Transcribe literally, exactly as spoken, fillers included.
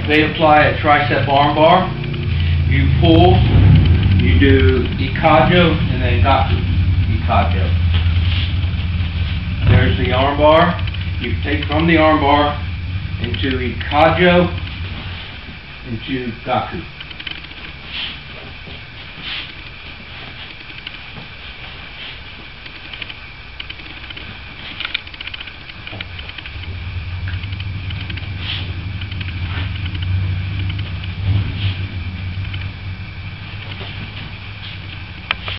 they apply a tricep arm bar. You pull, you do Ikajo and then Gaku. Ikajo. There's the arm bar. You take from the arm bar into Ikajo, into Gaku.